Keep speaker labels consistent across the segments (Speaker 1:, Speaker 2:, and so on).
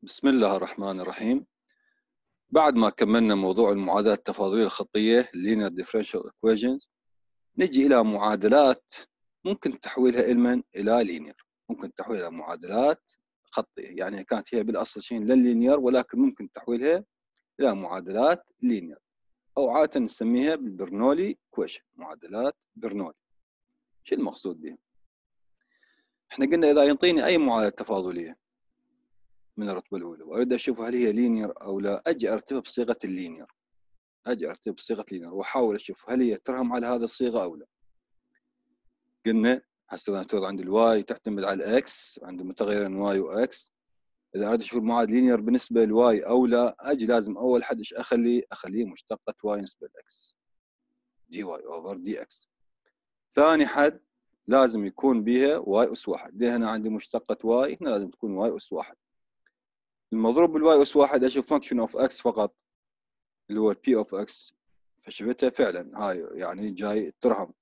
Speaker 1: بسم الله الرحمن الرحيم. بعد ما كملنا موضوع المعادلات التفاضلية الخطية Linear Differential Equations، نجي إلى معادلات ممكن تحويلها إلى لينير، ممكن تحويلها معادلات خطية، يعني كانت هي بالأصل شيء لللينير ولكن ممكن تحويلها إلى معادلات لينير، أو عادة نسميها بالبرنولي Equation، معادلات برنولي. شو المقصود بها؟ احنا قلنا إذا ينطيني أي معادلة تفاضلية من الرتبة الأولى وأريد أشوف هل هي لينير أو لا، أجي أرتبها بصيغة اللينير، اجي ارتب بصيغه لينير واحاول اشوف هل هي ترهم على هذه الصيغه او لا. قلنا هسه انا افترض عندي الواي تعتمد على الاكس، عندي متغيرين واي واكس. اذا اريد اشوف المعادله لينير بالنسبه لواي او لا، اجي لازم اول حد ايش اخليه مشتقه واي نسبه لاكس، دي واي اوفر دي اكس. ثاني حد لازم يكون بها واي اس واحد، دي هنا عندي مشتقه واي، هنا لازم تكون واي اس واحد. المضروب بالواي اس واحد اشوف فانكشن اوف اكس فقط، اللي هو البي اوف اكس، فشفتها فعلا هاي يعني جاي ترهم.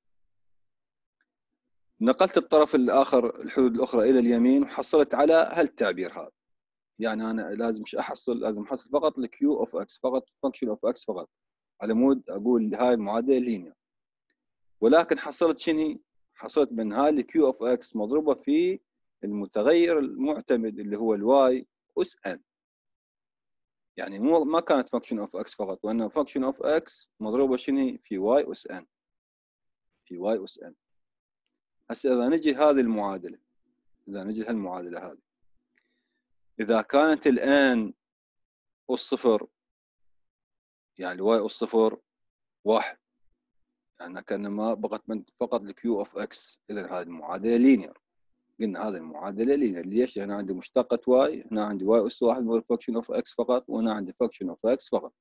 Speaker 1: نقلت الطرف الآخر الحدود الأخرى إلى اليمين وحصلت على هالتعبير هذا، يعني أنا لازم لازم أحصل فقط الكيو أوف إكس، فقط فانكشن أوف إكس فقط، على مود أقول هاي المعادلة لينير. ولكن حصلت شنو؟ حصلت من هاي الكيو أوف إكس مضروبة في المتغير المعتمد اللي هو الواي أس إن، يعني ما كانت فانكشن أوف إكس فقط، وإنما فانكشن أوف إكس مضروبة شنو؟ في واي أس إن، في واي أس إن. هسه إذا نجي هذه المعادلة، إذا نجي هالمعادلة هذه، إذا كانت الآن أس صفر، يعني واي أس صفر واحد، يعني كأنما بقت فقط الكيو أوف إكس، إذا هذه المعادلة لينير. قلنا هذه المعادلة لينير، ليش؟ لأن عندي مشتقة واي، هنا عندي واي أس واحد من فانكشن أوف إكس فقط، وهنا عندي فانكشن أوف إكس فقط.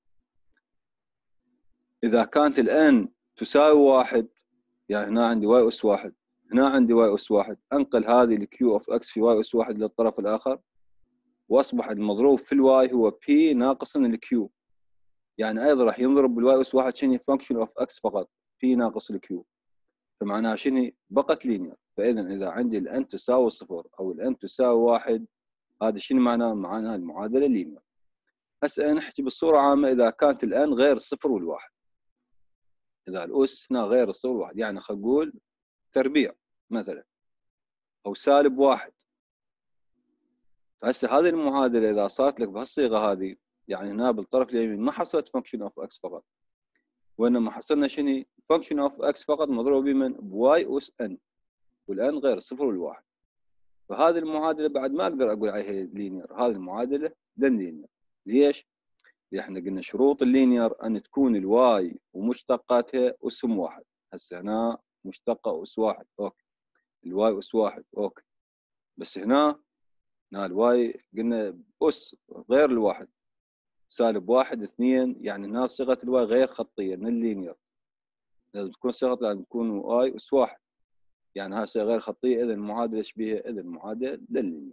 Speaker 1: إذا كانت الآن تساوي واحد، يعني هنا عندي واي أس واحد، هنا عندي واي أس واحد، أنقل هذه الكيو أوف إكس في واي أس واحد للطرف الآخر، وأصبح المضروب في الواي هو بي ناقص الكيو، يعني ايضا راح ينضرب بالواي اس واحد شنو؟ فانكشن اوف اكس فقط، بي ناقص الكيو، فمعناها شنو؟ بقت لينير. فاذا اذا عندي الان تساوي صفر او الان تساوي واحد، هذا شنو معناه؟ معناها المعادله لينير. هسه نحكي بصوره عامه، اذا كانت الان غير الصفر والواحد، اذا الاس هنا غير الصفر والواحد، يعني خلينا نقول تربيع مثلا، او سالب واحد، فهسه هذه المعادله اذا صارت لك بهالصيغه هذه، يعني هنا بالطرف اليمين ما حصلت فانكشن اوف اكس فقط، وانما حصلنا شنو؟ فانكشن اوف اكس فقط مضروب بمن؟ بواي اس ان، والان غير الصفر والواحد. فهذه المعادله بعد ما اقدر اقول عليها لينير، هذه المعادله لن لينير. ليش؟ لان احنا قلنا شروط اللينير ان تكون الواي ومشتقاتها اسهم واحد. هسه هنا مشتقه اس واحد، اوكي، الواي اس واحد، اوكي، بس هنا الواي قلنا اس غير الواحد، سالب واحد اثنين، يعني هنا صيغه الواي غير خطيه من اللينير، لازم تكون صيغه، لازم تكون واي اس واحد، يعني هسه غير خطيه، اذا المعادله ايش بيها؟ اذا المعادله لللينير.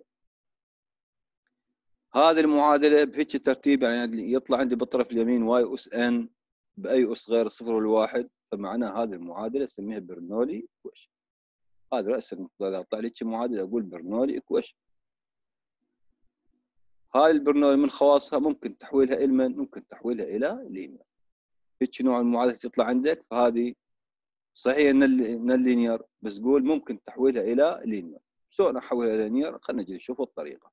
Speaker 1: هذه المعادله بهيك ترتيب، يعني يطلع عندي بالطرف اليمين واي اس ان باي اس غير الصفر والواحد، فمعناه هذه المعادله اسميها برنولي ايكويشن. هذا راسا اذا طلع لي معادله اقول برنولي ايكويشن. هاي البرنولي من خواصها ممكن تحويلها الى من؟ ممكن تحويلها الى لينير. هيك نوع المعادله تطلع عندك، فهذه صحيح ان اللينير، بس قول ممكن تحويلها الى لينير. شلون احولها الى لينير؟ خلينا نجي نشوف الطريقه.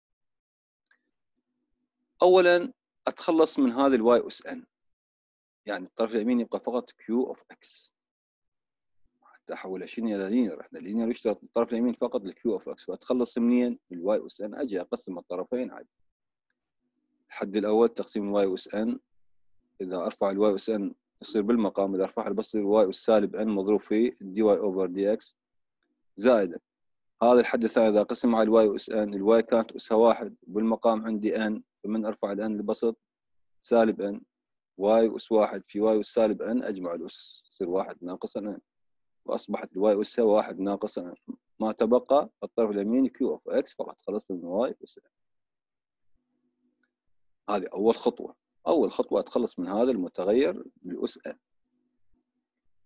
Speaker 1: اولا اتخلص من هذا الواي اس ان، يعني الطرف اليمين يبقى فقط كيو اوف اكس، حتى احولها شنو الى لينير. احنا اللينير يشترط الطرف اليمين فقط الكيو اوف اكس، فاتخلص منين؟ من الواي اس ان، اجي اقسم الطرفين عادي. الحد الاول تقسيم الواي اس ان، اذا ارفع الواي اس ان يصير بالمقام، اذا ارفعها بصير واي اس سالب ان مضروب في دي واي اوفر دي اكس زائدا. هذا الحد الثاني اذا قسم على الواي اس ان، الواي كانت اسها واحد بالمقام عندي ان، فمن ارفع الان لبسط سالب ان، واي اس واحد في واي اس سالب ان، اجمع الاس يصير واحد ناقص ان، واصبحت الواي اس واحد ناقص ان، ما تبقى الطرف اليمين كيو اوف اكس فقط. خلصت من واي اس ان. هذه اول خطوه، اول خطوه اتخلص من هذا المتغير بالاس ان.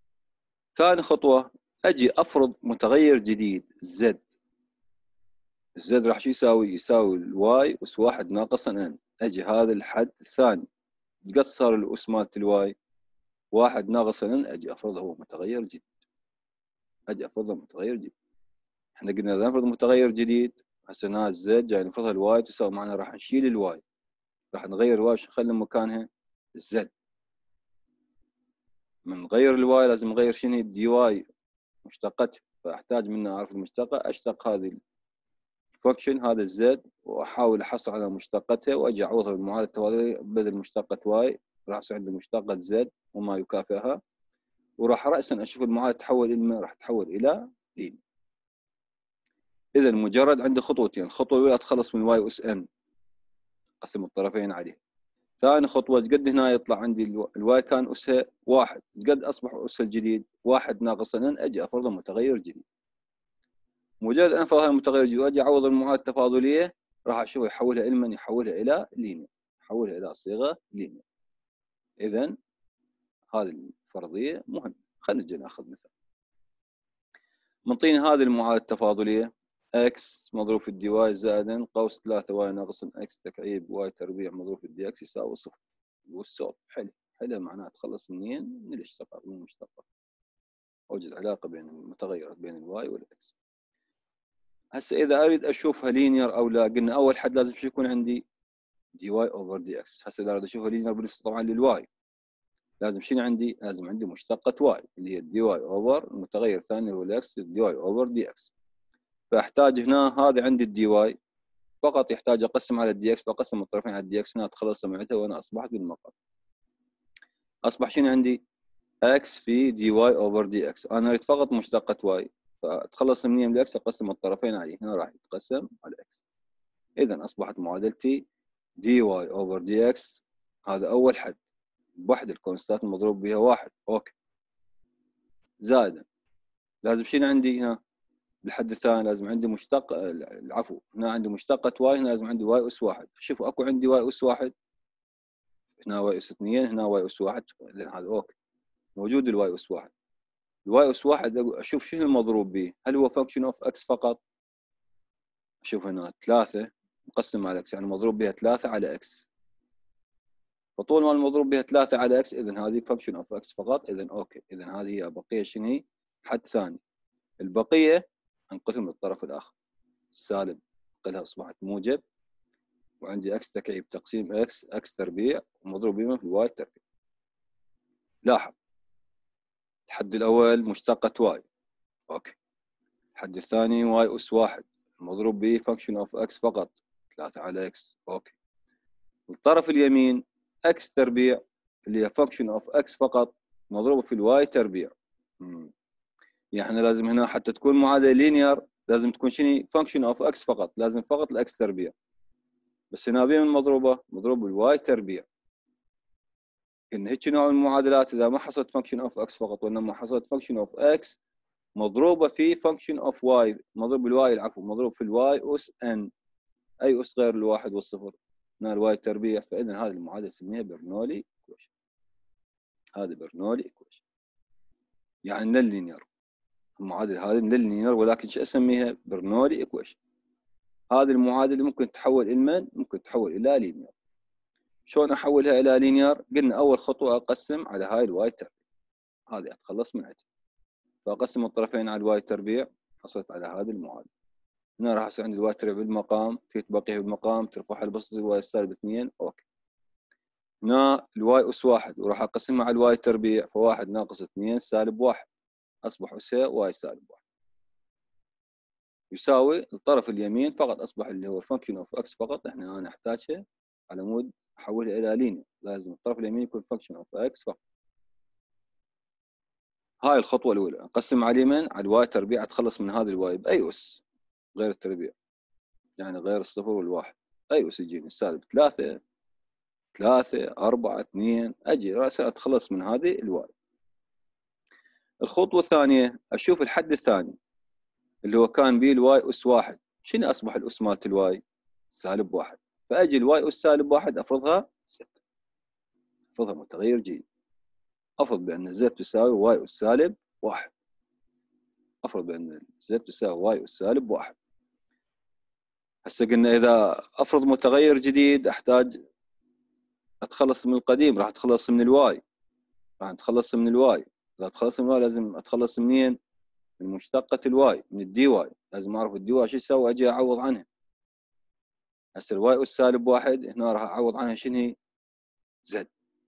Speaker 1: ثاني خطوه اجي افرض متغير جديد زد، الزد راح شو يساوي؟ يساوي الواي أس واحد ناقصا ان. أجي هذا الحد الثاني، قد صار الأس مالت الواي؟ واحد ناقصا ان، أجي أفرضه هو متغير جديد. أجي أفرضه متغير جديد. احنا قلنا إذا نفرض متغير جديد، هسه هنا الزد جاي نفرضها الواي تساوي، معنا راح نشيل الواي، راح نغير الواي، شو نخلي مكانها؟ الزد. من نغير الواي لازم نغير شنو؟ الدي واي مشتقتها، فاحتاج منه اعرف المشتقه، اشتق هذه الفانكشن هذا الزد واحاول احصل على مشتقتها واجي اعوضها بالمعادله التفاضليه، بدل مشتقه واي راح يصير عندي مشتقه زد وما يكافئها، وراح راسا اشوف المعادله تحول الى ما راح تحول الى لين. اذا مجرد عندي خطوتين، الخطوه الاولى اتخلص من واي اس ان، اقسم الطرفين عليه. ثاني خطوه قد هنا يطلع عندي الواي كان اسها واحد، قد اصبح اسها الجديد واحد ناقص ان، اجي افرضه متغير جديد. مجرد ان افرض المتغير الجديد واجي اعوض المعادله التفاضليه، راح اشوف يحولها الى من؟ يحولها الى لينير، يحولها الى صيغه لينير. اذا هذه الفرضيه مهمه. خلينا نجي ناخذ مثال. منطيني هذه المعادله التفاضليه اكس مضروب في الدي واي زائدا قوس 3 واي ناقص اكس تكعيب واي تربيع مضروب في الدي اكس يساوي صفر. والسولف حلو حلو، معناه تخلص منين؟ من الاشتقاق، من المشتقات. اوجد علاقه بين المتغيرات بين الواي والاكس. هسه اذا اريد اشوفها لينير او لا، قلنا اول حد لازم شو يكون عندي؟ دي واي اوفر دي اكس. هسه اذا اريد اشوفها لينير بالنسبه طبعا للواي، لازم شنو عندي؟ لازم عندي مشتقه واي اللي هي الدي واي اوفر المتغير الثاني هو الاكس، الدي واي اوفر دي اكس. فاحتاج هنا هذا عندي الدي واي، فقط يحتاج اقسم على الدي اكس، فاقسم الطرفين على الدي اكس، هنا اتخلص سمعتها وانا اصبحت بالمقام. اصبح شنو عندي؟ اكس في دي واي اوفر دي اكس. انا اريد فقط مشتقه واي، فاتخلص من الاكس اقسم الطرفين عليه، هنا راح يتقسم على اكس. اذا اصبحت معادلتي دي واي اوفر دي اكس، هذا اول حد بوحده الكونستات المضروب بها واحد، اوكي. زائدا لازم شنو عندي هنا؟ بالحد الثاني لازم عندي مشتق، العفو، هنا عندي مشتقة واي، هنا لازم عندي واي اس واحد. شوفوا اكو عندي واي اس واحد، هنا واي اس اثنين، هنا واي اس واحد، اذا هذا اوكي، موجود الواي اس واحد. الواي اس واحد اشوف شنو المضروب به، هل هو فانكشن اوف اكس فقط؟ اشوف هنا 3 مقسم على اكس، يعني مضروب بها 3 على اكس، فطول ما المضروب بها 3 على اكس اذا هذه فانكشن اوف اكس فقط، اذا اوكي. اذا هذه هي بقيه شنو هي؟ حد ثاني. البقيه انقلهم للطرف الاخر، السالب انقلها اصبحت موجب، وعندي اكس تكعيب تقسيم اكس، اكس تربيع ومضروب بما في الواي تربيع. لاحظ الحد الاول مشتقة واي، اوكي. الحد الثاني واي اس واحد مضروب به فانكشن اوف اكس فقط 3 على اكس، اوكي. الطرف اليمين اكس تربيع اللي هي فانكشن اوف اكس فقط مضروبه في الواي تربيع. يعني لازم هنا حتى تكون معادله لينير لازم تكون شنو؟ فانكشن اوف اكس فقط، لازم فقط الاكس تربيع. بس هنا بين مضروبه مضروب بالواي تربيع. ان هيك نوع من المعادلات اذا ما حصلت فانكشن اوف اكس فقط وانما حصلت فانكشن اوف اكس مضروبه في فانكشن اوف واي، مضروب بالواي، العفو، مضروب في الواي اس ان، اي اس غير الواحد والصفر، هنا الواي تربيع. فاذا هذه المعادله نسميها برنولي ايكويشن. هذا برنولي ايكويشن يعني نل لينير. المعادله هذه نل لينير، ولكن شو اسميها؟ برنولي ايكويشن. هذه المعادله ممكن تحول الى من؟ ممكن تحول الى لينير. شلون احولها الى لينير؟ قلنا اول خطوه اقسم على هاي الواي تربيع، هذه اتخلص منها، فاقسم الطرفين على الواي تربيع، حصلت على هذه المعادله. هنا راح يصير عندي الواي تربيع بالمقام، تبقيها بالمقام، ترفعها لبسط الواي سالب 2، اوكي. هنا الواي اس واحد وراح اقسمها على الواي تربيع، فواحد ناقص 2 سالب 1، اصبح اسها واي سالب 1 يساوي الطرف اليمين فقط اصبح اللي هو فانكشن اوف اكس فقط. احنا انا احتاجها على مود احولها الى لينير، لازم الطرف اليمين يكون فانكشن اوف اكس فقط. هاي الخطوه الاولى، اقسم على اليمين على الواي تربيع، اتخلص من هذا الواي باي اس غير التربيع، يعني غير الصفر والواحد، اي اس يجيني سالب 3 4 2، اجي راسا اتخلص من هذه الواي. الخطوه الثانيه اشوف الحد الثاني اللي هو كان به الواي اس واحد، شنو اصبح الاس مالت الواي؟ سالب 1، فاجي الواي اس سالب 1 افرضها 6، افرضها متغير جديد، افرض بان الزد تساوي واي اس سالب 1، افرض بان الزد تساوي واي اس سالب 1. هسه قلنا اذا افرض متغير جديد احتاج اتخلص من القديم، راح اتخلص من الواي، راح اتخلص من الواي. اذا اتخلص من الواي لازم اتخلص منين؟ من مشتقة الواي، من الدي واي. لازم اعرف الدي واي شو يسوي، اجي اعوض عنها. هسه الواي اس -1 هنا راح اعوض عنها شنو هي؟ زد.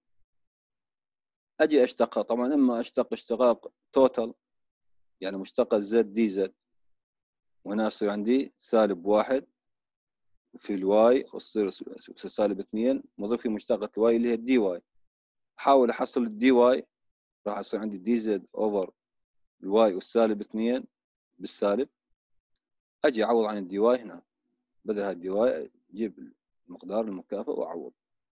Speaker 1: اجي اشتقها، طبعا اما اشتقاق توتال يعني مشتقة زد دي زد، وهنا يصير عندي -1 في الواي وتصير -2 مضيف في مشتقة الواي اللي هي الدي واي. احاول احصل الدي واي، راح يصير عندي دي زد اوفر الواي -2 بالسالب. اجي اعوض عن الدي واي هنا، بدل هاي الدي واي اجيب المقدار المكافئ واعوض.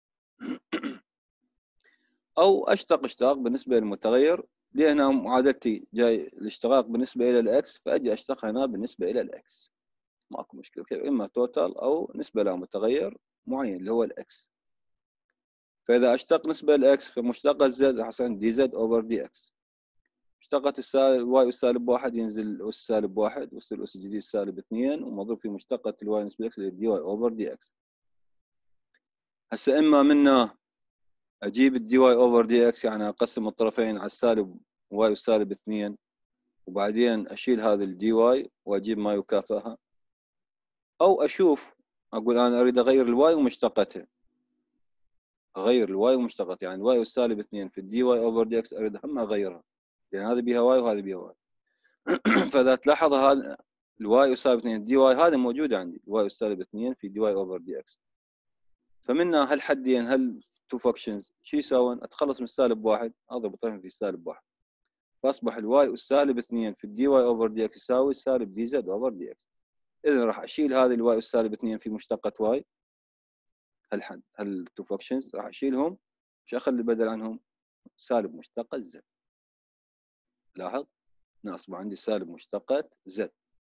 Speaker 1: او اشتق بالنسبه للمتغير، لهنا معادلتي جاي الاشتقاق بالنسبه الى الاكس، فاجي اشتق هنا بالنسبه الى الاكس، ماكو مشكله، اما توتال او نسبه لمتغير معين اللي هو الاكس. فاذا اشتق نسبه للاكس فمشتقه زد راح يصير دي زد اوفر دي اكس. مشتقة الواي -1 ينزل الأس -1 ويصير الأس الجديد -2 ومضروب في مشتقة الواي نسبة إكس اللي دي واي أوفر دي إكس. هسه إما منا أجيب الدي واي أوفر دي إكس، يعني أقسم الطرفين على السالب واي -2 وبعدين أشيل هذا الدي واي وأجيب ما يكافئها، أو أشوف أقول أنا أريد أغير الواي ومشتقتها، أغير الواي ومشتقتها، يعني الواي -2 في الدي واي أوفر دي إكس أريد هم أغيرها، لأن هذه بيها واي وهذه بيها واي. فاذا تلاحظ هذا الواي يساوي 2 دي واي هذه موجوده عندي، الواي -2 في دي واي اوفر دي اكس. فمنها هالحدين تو فانكشنز شو يساوون؟ اتخلص من -1 اضرب طرفين في -1، فاصبح الواي -2 في الدي واي اوفر دي اكس يساوي سالب دي زد اوفر دي اكس. اذا راح اشيل هذه الواي -2 في مشتقه واي، هالتو فانكشنز راح اشيلهم، مش اخلي بدل عنهم سالب مشتقه زد. لاحظ هنا اصبح عندي سالب مشتقه زد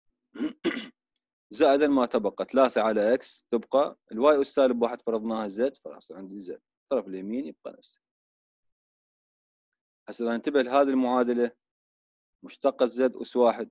Speaker 1: زائدا ما تبقى 3 على اكس، تبقى الواي -1 فرضناها زد، فراح عندي زد، الطرف اليمين يبقى نفسه. هسه اذا انتبه لهذه المعادله، مشتقة زد -1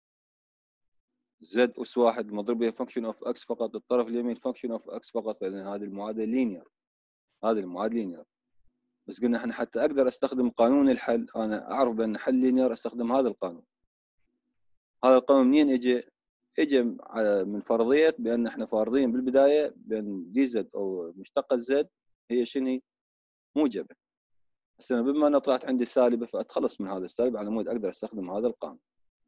Speaker 1: زد -1 مضروب بها فانكشن اوف اكس فقط، الطرف اليمين فانكشن اوف اكس فقط، فإذن هذه المعادله لينير، هذه المعادله لينير. بس قلنا احنا حتى اقدر استخدم قانون الحل، انا اعرف بان حل لينير استخدم هذا القانون. هذا القانون منين اجى؟ اجى من فرضيه بان احنا فارضين بالبدايه بان دي زد او مشتقة زد هي شنو؟ موجبه. هسه بما ان طلعت عندي سالبه فاتخلص من هذا السالب على مود اقدر استخدم هذا القانون.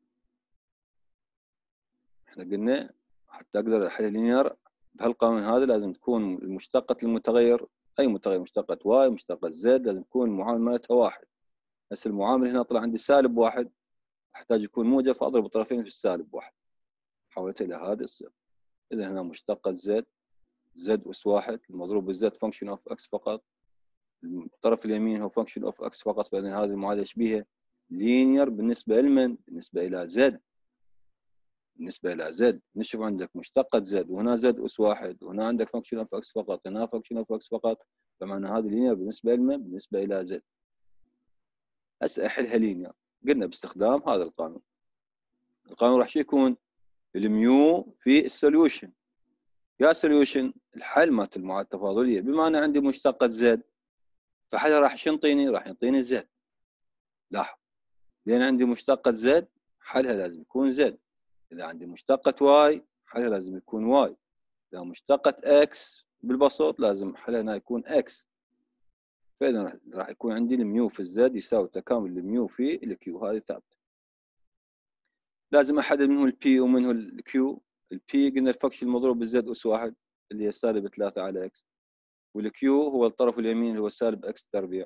Speaker 1: احنا قلنا حتى اقدر احل لينير بهالقانون هذا لازم تكون المشتقة المتغير، اي متغير، مشتقة واي مشتقة زد، لازم تكون المعامل مالتها واحد. هسه المعامل هنا طلع عندي -1، احتاج يكون موجب، فاضرب الطرفين في -1، حولته الى هذه الصيغه. اذا هنا مشتقة زد -1 المضروب بالزد فانكشن اوف اكس فقط، الطرف اليمين هو فانكشن اوف اكس فقط، فإذن هذه المعادله ايش بيها؟ لينير بالنسبه لمن؟ بالنسبه الى زد. بالنسبه الى زد نشوف عندك مشتقة زد وهنا زد -1 وهنا عندك فانكشن اوف اكس فقط، هنا فانكشن اوف اكس فقط، فمعنى هذه لينير بالنسبه لمن؟ بالنسبه الى زد. هسه احلها لينير، قلنا باستخدام هذا القانون. القانون راح شو يكون؟ الميو في السوليوشن. يا سوليوشن الحل مالت المعادله التفاضليه، بما انا عندي مشتقة زد فحلها راح شو ينطيني؟ راح ينطيني زد. لاحظ لان عندي مشتقة زد حلها لازم يكون زد، اذا عندي مشتقة واي حلها لازم يكون واي، اذا مشتقة اكس بالبساط لازم حلها هنا يكون اكس. فاذا راح يكون عندي الميو في الزد يساوي تكامل الميو في الكيو، هذه ثابته. لازم احدد منه البي ومنه الكيو. البي قلنا الفانكشن المضروب بالزد -1 اللي هي -3 على اكس، والكيو هو الطرف اليمين اللي هو سالب اكس تربيع.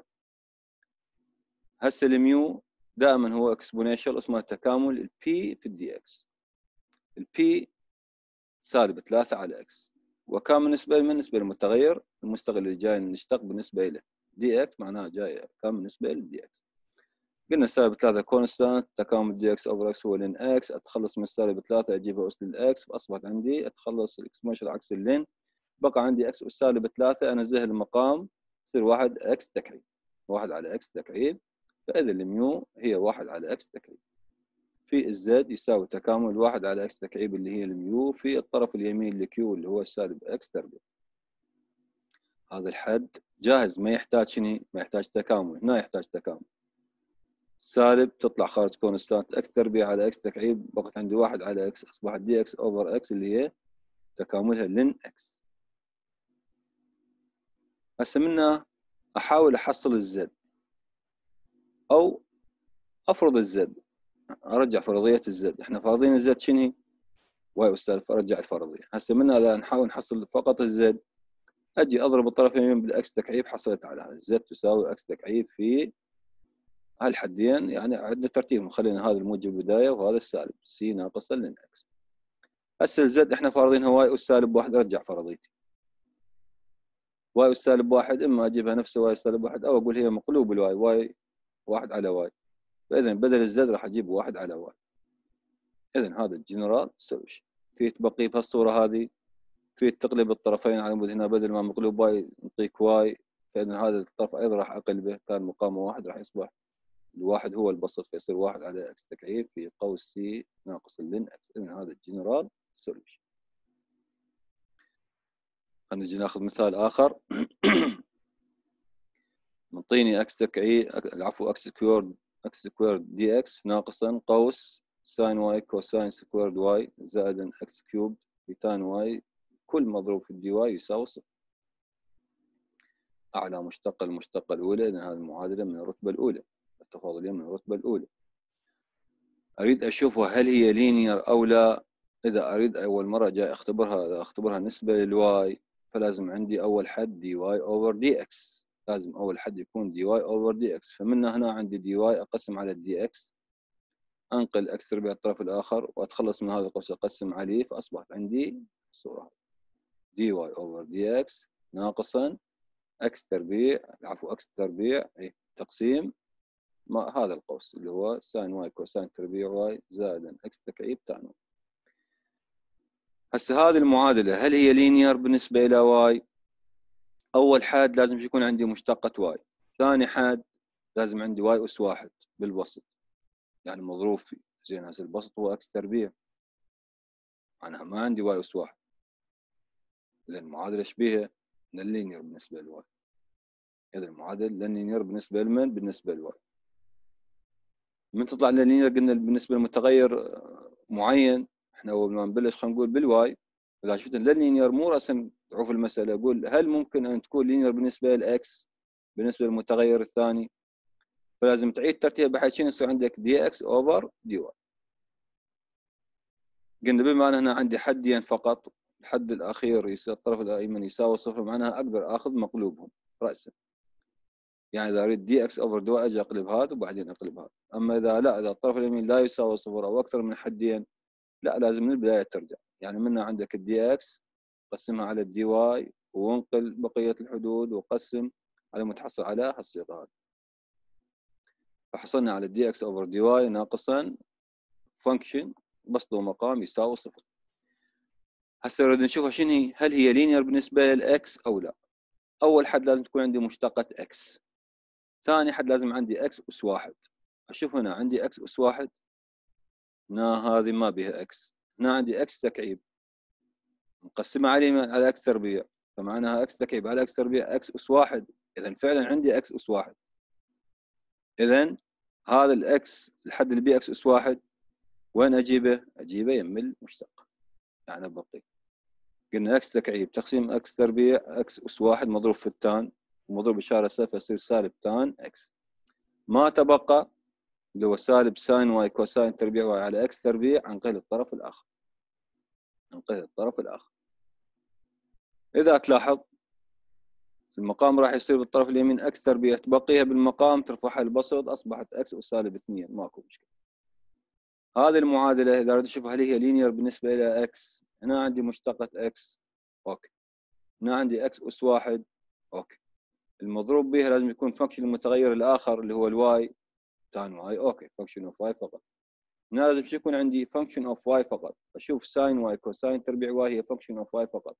Speaker 1: هسه الميو دائما هو اكسبوننشال اسمه تكامل البي في الدي اكس. البي -3 على اكس، وكان بالنسبه للمتغير المستقل اللي جاي نشتق بالنسبه له دي اكس، معناها جاي كان بالنسبه للدي اكس. قلنا -3 كونستانت، تكامل دي اكس اوفر اكس هو لين اكس، اتخلص من -3 اجيبها اس للاكس، فاصبحت عندي اتخلص الاكسبوننشال عكس اللين، بقى عندي اكس اس -3 انزه المقام يصير 1 اكس تكعيب، 1 على اكس تكعيب، فاذا الميو هي 1 على اكس تكعيب. في الزد يساوي تكامل 1 على اكس تكعيب اللي هي الميو في الطرف اليمين لكيو اللي هو السالب اكس تربيع. هذا الحد جاهز، ما يحتاج شنو؟ ما يحتاج تكامل. هنا يحتاج تكامل. سالب تطلع خارج كونستانت اكس تربيع على اكس تكعيب، بقت عندي 1 على اكس، اصبحت دي اكس اوفر اكس اللي هي تكاملها لن اكس. هسه منها احاول احصل الزد او افرض الزد، ارجع فرضيه الزد. احنا فارضين الزد شنو هي؟ واي اس الف. ارجع الفرضيه. هسه منها نحاول نحصل فقط الزد، اجي اضرب الطرف اليمين بالاكس تكعيب، حصلت على هذا الزد تساوي اكس تكعيب في هالحدين. يعني عندنا ترتيبهم، خلينا هذا الموجب بدايه وهذا السالب سي ناقصا لن اكس. هسه الزد احنا فارضينها واي اس سالب 1، ارجع فرضيتي واي اس سالب 1، اما اجيبها نفسها واي سالب 1 او اقول هي مقلوب الواي، واي 1 على واي. فاذا بدل الزد راح اجيب 1 على واي. اذا هذا الجنرال سولوشن. في تبقي بهالصوره هذه، في تقلب الطرفين على مود هنا، بدل ما مقلوب واي نعطيك واي، فاذا هذا الطرف ايضا راح اقلبه، كان مقامه 1 راح يصبح الواحد هو البسط، فيصير 1 على اكس تكعيب في قوس سي ناقص لن اكس. اذا هذا الجنرال سولوشن. خلينا نجي ناخذ مثال اخر. منطيني اكس تكعيب، العفو اكس سكويرد دي اكس ناقصا قوس ساين واي كوساين سكويرد واي زائدا اكس كيوب في تان واي كل مضروب في الدي واي يساوي صفر. اعلى مشتقة المشتقة الاولى، اذا هذه المعادلة من الرتبة الاولى، التفاضلية من الرتبة الاولى. اريد اشوفها هل هي لينير او لا. اذا اريد اول مرة جاي اختبرها نسبة للواي، فلازم عندي اول حد دي واي اوفر دي اكس. لازم اول حد يكون دي واي اوفر دي اكس. فمن هنا عندي دي واي اقسم على الدي اكس، انقل اكس تربيع الطرف الاخر واتخلص من هذا القوس اقسم عليه، فاصبحت عندي الصورة دي واي اوفر دي اكس ناقصا اكس تربيع، عفوا اكس تربيع تقسيم ما هذا القوس اللي هو ساين واي كوساين تربيع واي زائدا اكس تكعيب تان واي. هسه هذه المعادلة هل هي لينير بالنسبة إلى واي؟ أول حاد لازم يكون عندي مشتقة واي. ثاني حاد لازم عندي واي أس واحد بالبسط، يعني مضروب فيه. زين هسه البسط هو اكس تربيع، معناها ما عندي واي أس واحد. إذا المعادلة شبيهة لللينير بالنسبة للواي. إذا المعادلة لللينير بالنسبة لمن؟ بالنسبة للواي. من تطلع لللينير قلنا بالنسبة لمتغير معين. احنا اول ما نبلش خلينا نقول بالواي. اذا شفت اللينير مو راسا تعوف المساله، اقول هل ممكن ان تكون لينير بالنسبه لاكس بالنسبه للمتغير الثاني؟ فلازم تعيد ترتيب بحيث شنو يصير عندك دي اكس اوفر دي واي. قلنا بما ان هنا عندي حدين فقط، الحد الاخير الطرف الايمن يساوي صفر، معناها اقدر اخذ مقلوبهم راسا. يعني اذا اريد دي اكس اوفر دي واي اجي اقلب هذا وبعدين اقلب هذا. اما اذا لا، اذا الطرف اليمين لا يساوي صفر او اكثر من حدين، لا لازم من البداية ترجع. يعني منها عندك الدي اكس قسمها على الدي واي وانقل بقية الحدود وقسم على متحصل على هالصيغة هذه. فحصلنا على الدي اكس اوفر دي واي ناقصا فانكشن بسط ومقام يساوي صفر. هسه نريد نشوفها شنو هي، هل هي لينير بالنسبة للاكس او لا. اول حد لازم تكون عندي مشتقة اكس. ثاني حد لازم عندي اكس اس واحد. اشوف هنا عندي اكس اس واحد، هنا هذه ما بها اكس. هنا عندي اكس تكعيب مقسمة على اكس تربيع، فمعناها اكس تكعيب على اكس تربيع اكس اس واحد. اذا فعلا عندي اكس اس واحد. اذا هذا الاكس الحد اللي بيه اكس اس واحد وين اجيبه؟ اجيبه يم المشتق. يعني بقي قلنا اكس تكعيب تقسيم اكس تربيع اكس اس واحد مضروب في التان ومضروب اشاره صفر يصير سالب تان اكس. ما تبقى اللي هو سالب ساين واي كوساين تربيع واي على اكس تربيع، انقل الطرف الاخر. انقل الطرف الاخر. اذا تلاحظ المقام راح يصير بالطرف اليمين اكس تربيع، تبقيها بالمقام ترفعها البسط اصبحت اكس وسالب 2، ماكو مشكله. هذه المعادله اذا اريد اشوف هل هي لينير بالنسبه الى اكس، هنا عندي مشتقه اكس اوكي، هنا عندي اكس اس واحد اوكي، المضروب بها لازم يكون فانكشن المتغير الاخر اللي هو الواي تان واي اوكي، فانكشن اوف واي فقط. هنا لازم يكون عندي فانكشن اوف واي فقط، اشوف ساين واي كوساين تربيع واي هي فانكشن اوف واي فقط،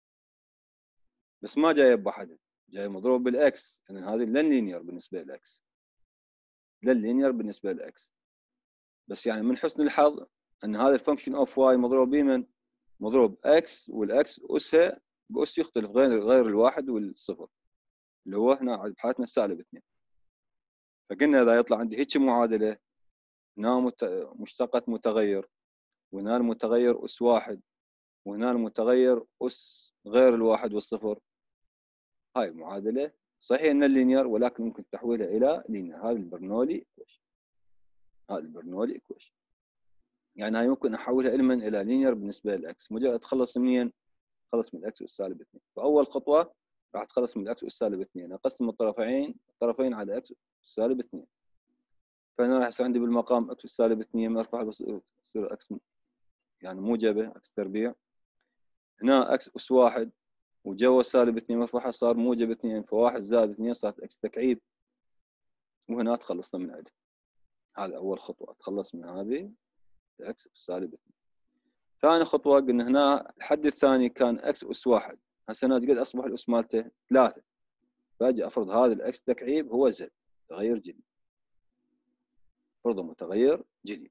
Speaker 1: بس ما جايه بوحدها، جاي مضروب بالاكس. يعني هذه لن لينير بالنسبه للاكس، لن لينير بالنسبه للاكس. بس يعني من حسن الحظ ان هذا الفانكشن اوف واي مضروب بمن؟ مضروب اكس، والاكس اسها باس يختلف غير الواحد والصفر، اللي هو هنا بحالتنا سالب 2. فقلنا اذا يطلع عندي هيك معادله، هنا مشتقة متغير، وهنا المتغير اس واحد، وهنا المتغير اس غير الواحد والصفر، هاي المعادله صحيح انها لينير ولكن ممكن تحويلها الى لينير. هذا البرنولي ايكويشن، هذا البرنولي ايكويشن. يعني هاي ممكن احولها الى لينير بالنسبه للاكس. مجرد اتخلص منين؟ اتخلص من الاكس اس سالب 2. فاول خطوه راح اتخلص من الاكس اس سالب 2، اقسم الطرفين على اكس سالب 2. فانا راح يصير عندي بالمقام اكس سالب 2 مرفوع بس يصير اكس يعني موجبه اكس تربيع. هنا اكس اس 1 وجوا سالب 2 مرفوعه صار موجب 2، ف1 زائد 2 صارت اكس تكعيب، وهنا تخلصنا من عندها. هذا اول خطوه، اتخلص من هذه اكس سالب 2. ثاني خطوه قلنا هنا الحد الثاني كان اكس اس 1، هسه هنا قد اصبح الاس مالته 3، فاجي افرض هذا الاكس تكعيب هو زد، تغير جديد، فرض متغير جديد.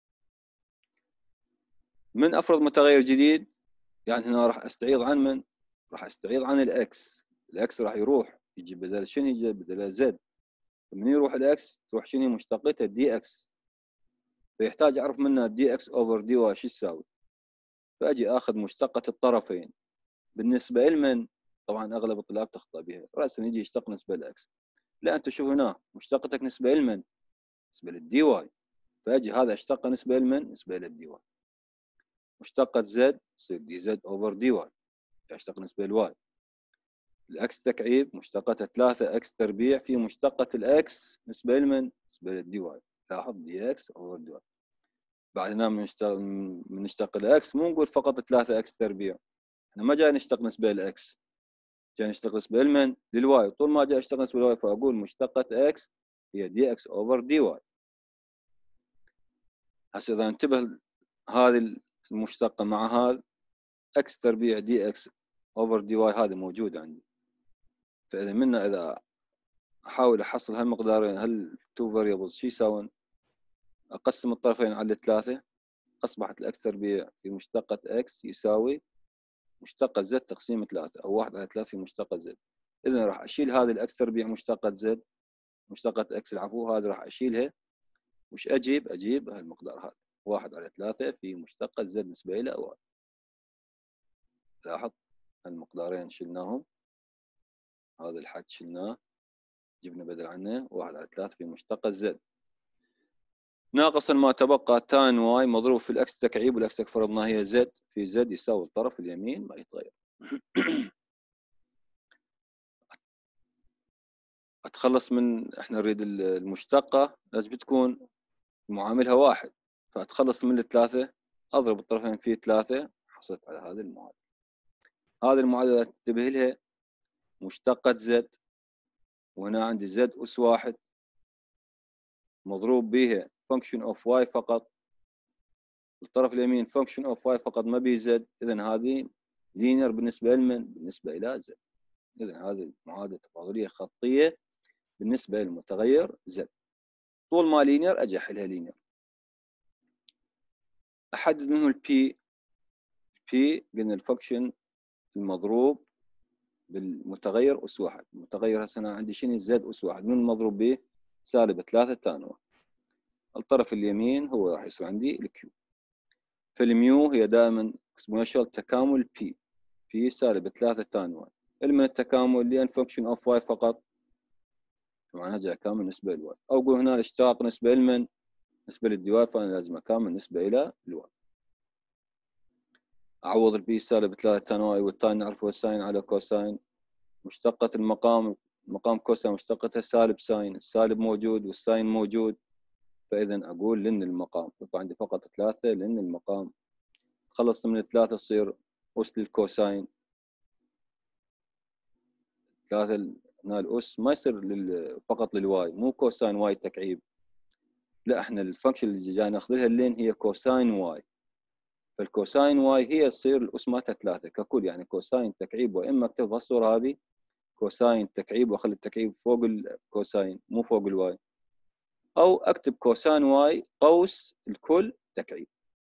Speaker 1: من افرض متغير جديد يعني هنا راح استعيض عن من؟ راح استعيض عن الاكس. الاكس راح يروح يجي بدل شنو؟ يجي بدل زد. من يروح الاكس تروح شنو مشتقتها؟ دي اكس. فيحتاج اعرف منها دي اكس اوفر دي واي شو تساوي. فاجي اخذ مشتقة الطرفين بالنسبة لمن؟ طبعا اغلب الطلاب تخطأ بها، راسا يجي يشتق نسبة لاكس. لا انت شوف هنا مشتقتك نسبة لمن؟ نسبة للدي واي. فاجي هذا اشتقه نسبة لمن؟ نسبة للدي واي. مشتقة زد تصير دي زد اوفر دي واي، اشتق نسبة لواي. الاكس تكعيب مشتقتها 3 اكس تربيع في مشتقة الاكس نسبة لمن؟ نسبة للدي واي. لاحظ دي اكس اوفر دي واي. بعد هنا من نشتق الاكس مو نقول فقط 3 اكس تربيع، احنا ما جاي نشتق نسبة الاكس، جاي نشتق نسبة لمن؟ للواي. طول ما جاي اشتق نسبة للواي فاقول مشتقة اكس هي دي اكس اوفر دي واي. هسه اذا انتبه هذه المشتقة مع هذا اكس تربيع دي اكس اوفر دي واي هذه موجودة عندي. فاذا منا اذا احاول احصل هالمقدارين هالتو فاريبلز شو يساوون؟ اقسم الطرفين على 3، اصبحت الاكس تربيع في مشتقة اكس يساوي مشتقة زد تقسيم 3، او 1 على 3 في مشتقة زد. اذا راح اشيل هذه الاكس تربيع مشتقة زد، مشتقة اكس العفو، هذه راح اشيلها. وش اجيب هالمقدار هذا 1 على 3 في مشتقة زد نسبة الى واحد. لاحظ هالمقدارين شلناهم، هذا الحد شلناه جبنا بدل عنه 1 على 3 في مشتقة زد ناقصا ما تبقى تان واي مضروب في الاكس تكعيب، والاكس فرضناها هي زد، في زد يساوي الطرف اليمين ما يتغير. اتخلص من، احنا نريد المشتقة لازم تكون معاملها 1، فاتخلص من الثلاثة اضرب الطرفين في 3، حصلت على هذه المعادلة. هذه المعادلة تنتبه لها، مشتقة زد وهنا عندي زد اس 1 مضروب بها function of y فقط، الطرف اليمين function of y فقط ما بي زد، اذا هذه لينير بالنسبة لمن؟ بالنسبة الى زد. اذا هذه معادلة تفاضلية خطية بالنسبة للمتغير زد. طول ما لينير اجي احلها لينير. احدد منه البي. بي قلنا الفانكشن المضروب بالمتغير اس 1. المتغير هسه انا عندي شنو؟ زد اس 1 من المضروب به؟ سالب 3 تان. الطرف اليمين هو راح يصير عندي الكيو. فالميو هي دائما اكسبوننشال تكامل بي، بي سالب 3 تان واي. من التكامل لان فانكشن اوف واي فقط، طبعا هرجع اكامل نسبه لواي، او اقول هنا الاشتقاق نسبه لمن؟ نسبه للدي واي، فانا لازم اكامل نسبه الى الواي. اعوض البي سالب 3 تان واي، والتان نعرفه ساين على كوساين. مشتقة المقام، مقام كوساين مشتقتها سالب ساين، السالب موجود والساين موجود، فاذا اقول لان المقام يبقى عندي فقط 3 لان المقام. خلصت من 3 تصير اس للكوساين 3. هنا الاس ما يصير فقط للواي، مو كوساين واي تكعيب، لا احنا الفانكشن اللي جاي ناخذها اللين هي كوساين واي. فالكوساين واي هي تصير الاس مالتها 3 ككل، يعني كوساين تكعيب، واما اكتب الصوره هذه كوساين تكعيب واخلي التكعيب فوق الكوساين مو فوق الواي، او اكتب كوساين واي قوس الكل تكعيب.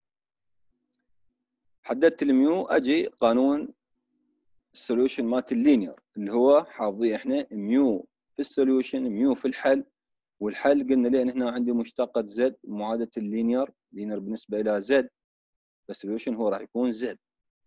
Speaker 1: حددت الميو، اجي قانون السوليوشن مالت اللينير اللي هو حافظيه احنا ميو في السوليوشن ميو في الحل. والحل قلنا ليه هنا عندي مشتقة زد معادلة اللينير بالنسبة إلى زد، فالسوليوشن هو راح يكون زد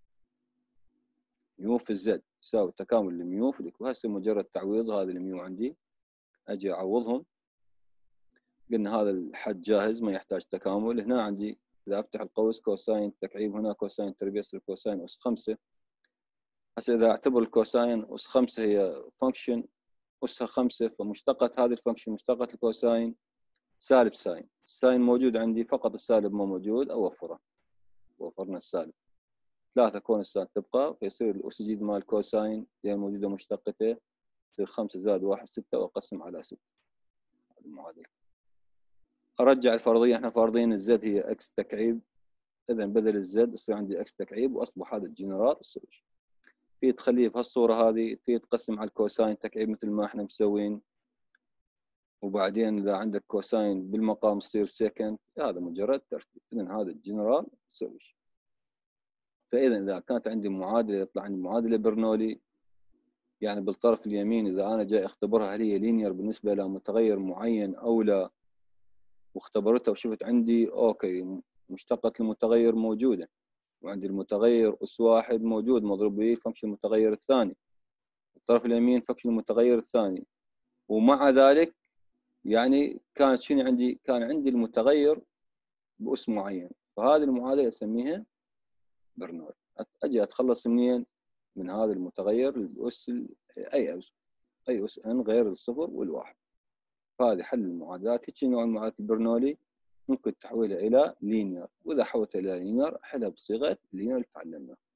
Speaker 1: ميو في الزد يساوي تكامل الميو في الإكويشن. هسه مجرد تعويض هذا الميو عندي أجي أعوضهم. قلنا هذا الحد جاهز ما يحتاج تكامل. هنا عندي إذا أفتح القوس كوساين تكعيب هنا كوساين تربيع يصير كوساين أس 5. هسه إذا أعتبر الكوساين أس 5 هي فانكشن أسها 5، فمشتقة هذه الفانكشن مشتقة الكوساين سالب ساين. الساين موجود عندي فقط السالب ما موجود أوفره. وفرنا السالب 3 كون السالب تبقى، فيصير الأس الجديد مال الكوساين اللي موجودة مشتقته يصير 5 زائد 1 6 وأقسم على 6. هذه المعادلة. أرجع الفرضية، احنا فارضين الزد هي اكس تكعيب، إذا بدل الزد يصير عندي اكس تكعيب وأصبح هذا الجنرال السوليوشن. في تخليه بهالصورة هذه، في تقسم على الكوساين تكعيب مثل ما احنا مسوين، وبعدين إذا عندك كوساين بالمقام يصير سكند، هذا مجرد ترتيب. إذا هذا الجنرال سوليوشن. فإذا إذا كانت عندي معادلة يطلع عندي معادلة برنولي، يعني بالطرف اليمين إذا أنا جاي أختبرها هل هي لينير بالنسبة إلى متغير معين أو لا، واختبرتها وشفت عندي أوكي مشتقة المتغير موجودة، وعندي المتغير أس 1 موجود مضروب به فانكشن المتغير الثاني، الطرف اليمين فانكشن المتغير الثاني، ومع ذلك يعني كانت شنو عندي؟ كان عندي المتغير بأس معين، فهذه المعادلة أسميها برنولي. أجي أتخلص منين؟ من هذا المتغير الأس أي أس n غير الصفر والواحد. فهذه حل المعادلات. هيك نوع المعادلات البرنولي ممكن تحويلها إلى لينير، وإذا حولتها إلى لينير أحلها بصيغة لينير اللي تعلمناها.